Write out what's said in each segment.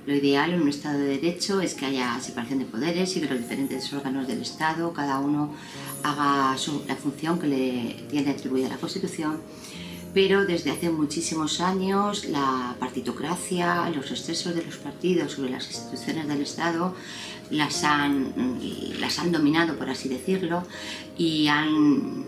Lo ideal en un Estado de Derecho es que haya separación de poderes y que los diferentes órganos del Estado, cada uno haga la función que le tiene atribuida la Constitución, pero desde hace muchísimos años la partitocracia, los excesos de los partidos sobre las instituciones del Estado las han dominado, por así decirlo, y han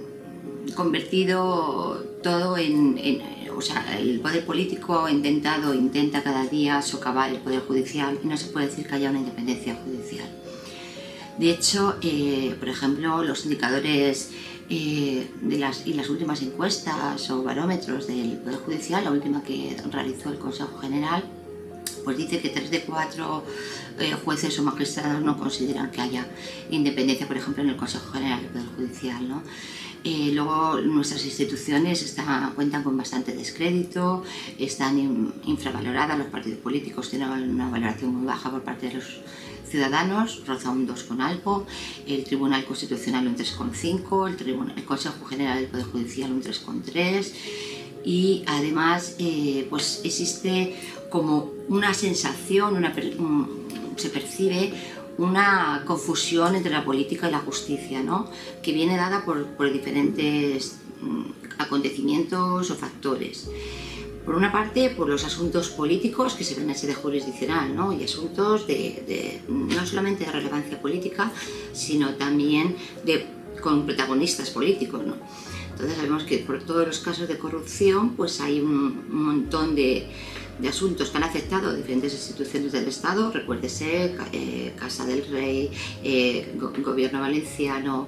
convertido todo o sea, el poder político intenta cada día socavar el poder judicial y no se puede decir que haya una independencia judicial. De hecho, por ejemplo, los indicadores y las últimas encuestas o barómetros del Poder Judicial, la última que realizó el Consejo General, pues dice que 3 de 4 jueces o magistrados no consideran que haya independencia, por ejemplo, en el Consejo General del Poder Judicial, ¿no? Luego nuestras instituciones cuentan con bastante descrédito, están infravaloradas, los partidos políticos tienen una valoración muy baja por parte de los ciudadanos, roza un 2 con algo, el Tribunal Constitucional un 3,5, el Consejo General del Poder Judicial un 3,3, y además pues existe como una sensación, se percibe una confusión entre la política y la justicia, ¿no? Que viene dada por diferentes acontecimientos o factores. Por una parte, por los asuntos políticos que se ven en sede jurisdiccional, ¿no? Y asuntos no solamente de relevancia política, sino también con protagonistas políticos, ¿no? Entonces sabemos que por todos los casos de corrupción pues hay un montón de asuntos que han afectado a diferentes instituciones del Estado, recuérdese, Casa del Rey, Gobierno Valenciano,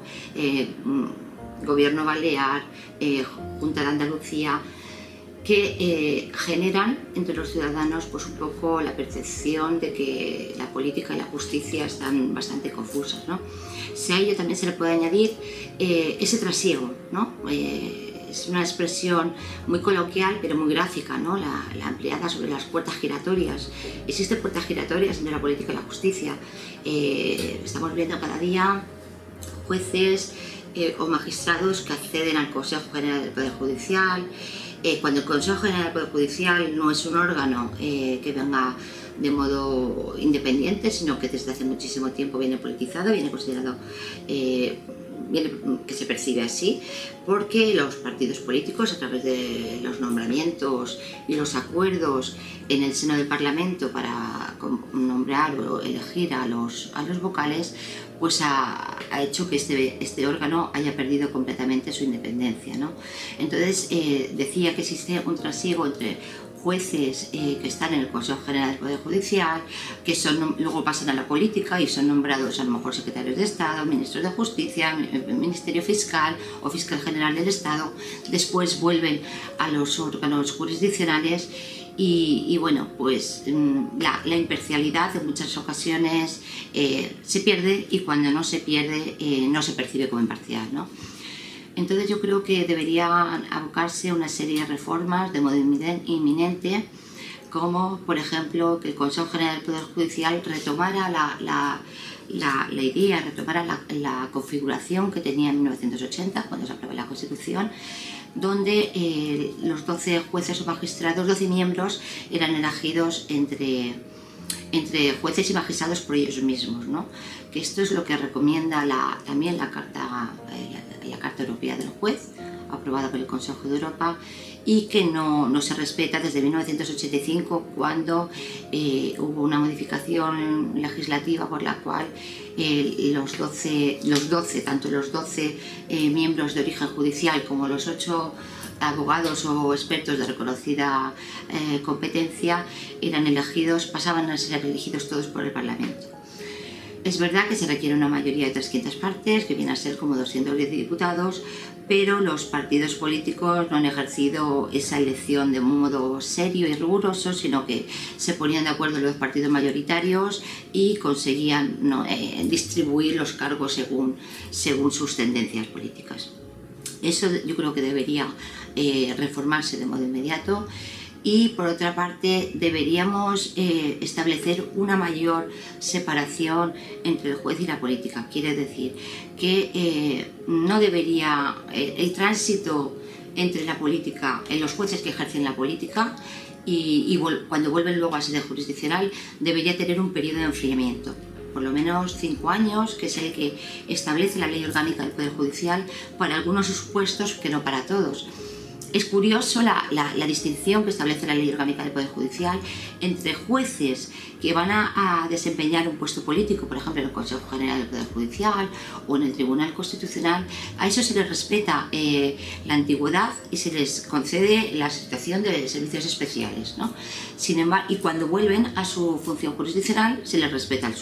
Gobierno Balear, Junta de Andalucía, que generan entre los ciudadanos pues un poco la percepción de que la política y la justicia están bastante confusas, ¿no? A ello también se le puede añadir ese trasiego, ¿no? Es una expresión muy coloquial pero muy gráfica, ¿no? La empleada sobre las puertas giratorias. Existen puertas giratorias entre la política y la justicia. Estamos viendo cada día jueces o magistrados que acceden al Consejo General del Poder Judicial, cuando el Consejo General del Poder Judicial no es un órgano que venga de modo independiente, sino que desde hace muchísimo tiempo viene politizado, viene considerado, que se percibe así, porque los partidos políticos, a través de los nombramientos y los acuerdos en el seno del Parlamento para nombrar o elegir a los vocales, pues ha hecho que este órgano haya perdido completamente su independencia, ¿no? Entonces decía que existe un trasiego entre jueces que están en el Consejo General del Poder Judicial, que luego pasan a la política y son nombrados a lo mejor secretarios de Estado, ministros de Justicia, Ministerio Fiscal o Fiscal General del Estado, después vuelven a los órganos jurisdiccionales y bueno, pues la imparcialidad en muchas ocasiones se pierde, y cuando no se pierde no se percibe como imparcial, ¿no? Entonces yo creo que debería abocarse a una serie de reformas de modo inminente, como por ejemplo que el Consejo General del Poder Judicial retomara la idea, retomara la configuración que tenía en 1980, cuando se aprobó la Constitución, donde los 12 jueces o magistrados, 12 miembros, eran elegidos entre jueces y magistrados por ellos mismos, ¿no? Que esto es lo que recomienda también la Carta Europea del Juez, aprobada por el Consejo de Europa, y que no se respeta desde 1985, cuando hubo una modificación legislativa por la cual tanto los 12 miembros de origen judicial como los 8 abogados o expertos de reconocida competencia pasaban a ser elegidos todos por el Parlamento. Es verdad que se requiere una mayoría de 300 partes, que viene a ser como 210 diputados, pero los partidos políticos no han ejercido esa elección de un modo serio y riguroso, sino que se ponían de acuerdo los partidos mayoritarios y conseguían distribuir los cargos según sus tendencias políticas. Eso yo creo que debería reformarse de modo inmediato. Y por otra parte deberíamos establecer una mayor separación entre el juez y la política. Quiere decir que no debería el tránsito entre la política, en los jueces que ejercen la política, y cuando vuelven luego a sede jurisdiccional debería tener un periodo de enfriamiento, por lo menos 5 años, que es el que establece la Ley Orgánica del Poder Judicial para algunos supuestos, que no para todos. Es curioso la distinción que establece la Ley Orgánica del Poder Judicial entre jueces que van a desempeñar un puesto político, por ejemplo en el Consejo General del Poder Judicial o en el Tribunal Constitucional. A eso se les respeta la antigüedad y se les concede la situación de servicios especiales, ¿no? Sin embargo, y cuando vuelven a su función jurisdiccional se les respeta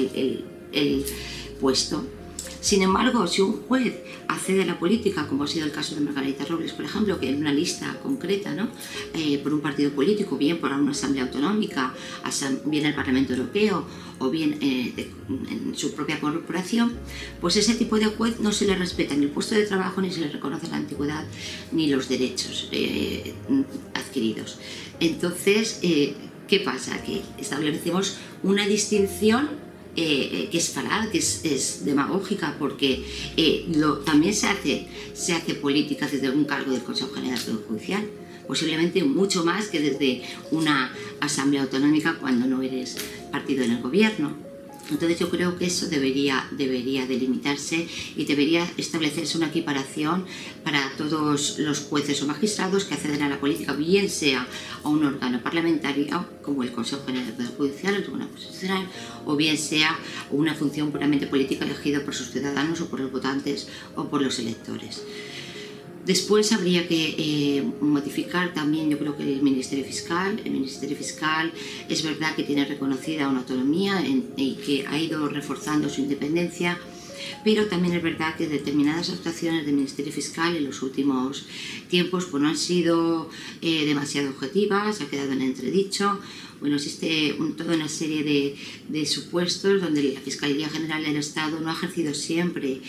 el puesto. Sin embargo, si un juez accede a la política, como ha sido el caso de Margarita Robles, por ejemplo, que en una lista concreta, ¿no? Por un partido político, bien por una asamblea autonómica, bien el Parlamento Europeo o bien en su propia corporación, pues ese tipo de juez no se le respeta ni el puesto de trabajo, ni se le reconoce la antigüedad, ni los derechos adquiridos. Entonces, ¿qué pasa? Que establecemos una distinción que es falaz, que es demagógica, porque también se hace política desde un cargo del Consejo General del Poder Judicial, posiblemente mucho más que desde una asamblea autonómica cuando no eres partido en el gobierno. Entonces yo creo que eso debería delimitarse y debería establecerse una equiparación para todos los jueces o magistrados que acceden a la política, bien sea a un órgano parlamentario como el Consejo General del Poder Judicial, el Tribunal Constitucional, o bien sea una función puramente política elegida por sus ciudadanos o por los votantes o por los electores. Después habría que modificar también, yo creo que el Ministerio Fiscal. El Ministerio Fiscal es verdad que tiene reconocida una autonomía y que ha ido reforzando su independencia, pero también es verdad que determinadas actuaciones del Ministerio Fiscal en los últimos tiempos pues, no han sido demasiado objetivas, ha quedado en entredicho. Bueno, existe toda una serie de supuestos donde la Fiscalía General del Estado no ha ejercido siempre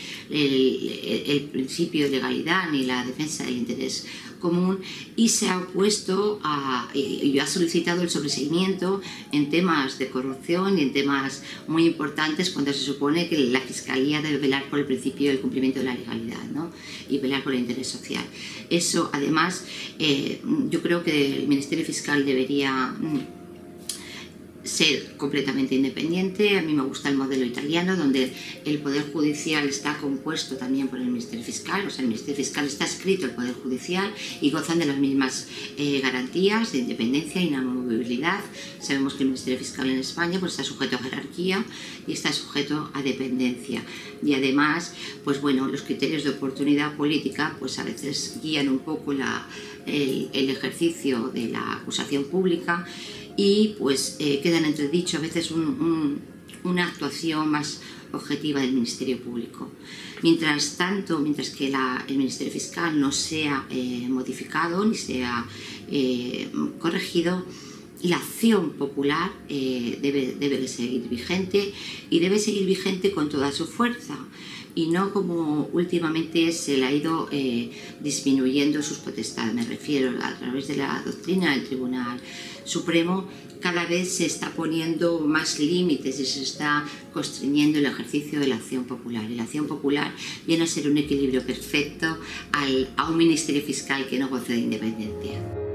el principio de legalidad ni la defensa del interés común y se ha opuesto y ha solicitado el sobreseimiento en temas de corrupción y en temas muy importantes cuando se supone que la Fiscalía debe velar por el principio del cumplimiento de la legalidad, ¿no? Y velar por el interés social. Eso, además, yo creo que el Ministerio Fiscal debería ser completamente independiente. A mí me gusta el modelo italiano, donde el Poder Judicial está compuesto también por el Ministerio Fiscal, o sea, el Ministerio Fiscal está adscrito al Poder Judicial y gozan de las mismas garantías de independencia e inamovibilidad. Sabemos que el Ministerio Fiscal en España pues, está sujeto a jerarquía y está sujeto a dependencia. Y además, pues bueno, los criterios de oportunidad política pues a veces guían un poco el ejercicio de la acusación pública y pues queda en entredicho a veces una actuación más objetiva del Ministerio Público. Mientras que el Ministerio Fiscal no sea modificado ni sea corregido, la acción popular debe de seguir vigente y debe seguir vigente con toda su fuerza y no como últimamente se le ha ido disminuyendo sus potestades. Me refiero a través de la doctrina del Tribunal Supremo, cada vez se está poniendo más límites y se está constriñendo el ejercicio de la acción popular. Y la acción popular viene a ser un equilibrio perfecto a un Ministerio Fiscal que no goce de independencia.